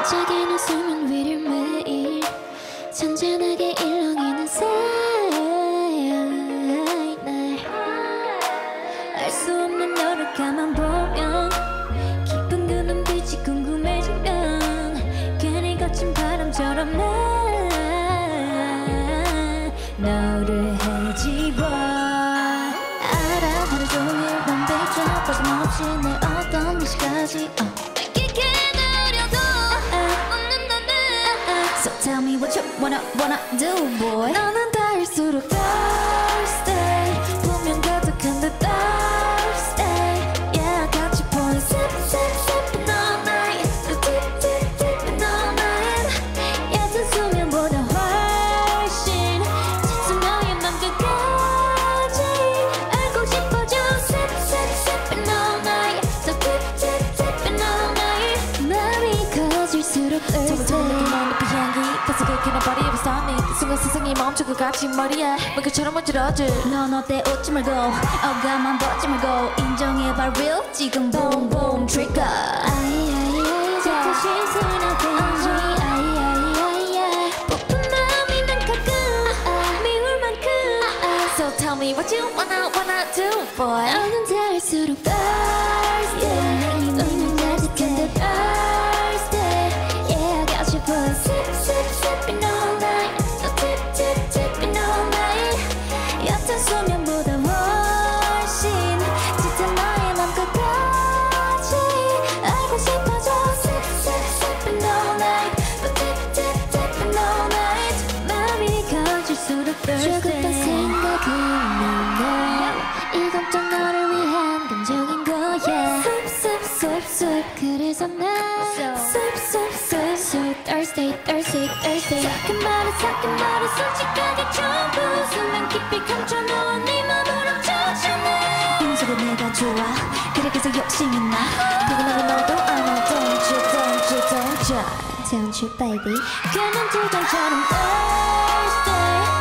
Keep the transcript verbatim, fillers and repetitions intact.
반짝이는 수면 위를 매일 잔잔하게 일렁이는 사이 날 알 수 없는 너를 가만 보면 깊은 그 눈빛이 궁금해지면 괜히 거친 바람처럼 나 너를 헤집어 알아 하루 종일 넌 비춰 빠짐없이 내 어떤 미시까지 uh. So tell me what you wanna wanna do, boy. 너는 닿을수록 thirsty. 분명 가득한 듯 thirsty. Yeah, 같이 보는 sip sip sipping all night. Dip dip dipping all night. 얕은 수면보다 훨씬 짙은 너의 맘 끝까지 알고 싶어져. Sip sip sipping all night. So dip dip dipping all night. 맘이 커질수록 thirsty. 그냥 버리 beside me 순간 세상이 멈춰 그 같이 머리에 물결처럼 어지러져 넌 어때 웃지 말고 어감만 벗지 말고 인정해봐 real 지금 boom boom trigger 아이아이아이 자꾸 실수나 왠지 아이아이아이 폭풍 마음이 난 가끔 미울 만큼 So tell me what you wanna wanna do boy 너는 닿을수록 thirsty 너는 가득한 듯 thirsty Yeah got you boy sip sip sipping all night So tip tip tipping all night 옅은 수면보다 훨씬 짙은 너의 맘 끝까지 알고 싶어져 Sip sip sipping all night So tip tip tipping all night 맘이 커질수록 thirsty 죽었다 생각은 너 이건 좀 너를 위한 감정인 거야 Sip sip sip sip 그래서 난 Sip sip sip sip thirsty thirsty thirsty 작은 말에 작은 말에 솔직하게 전부 수면 깊이 감춰놓은 네 맘을 훔쳐주네 인식은 내가 좋아 그래 계속 욕심이 나 피곤하고 너도 I know don't you don't you don't you don't you baby 그냥 두잔처럼 thirsty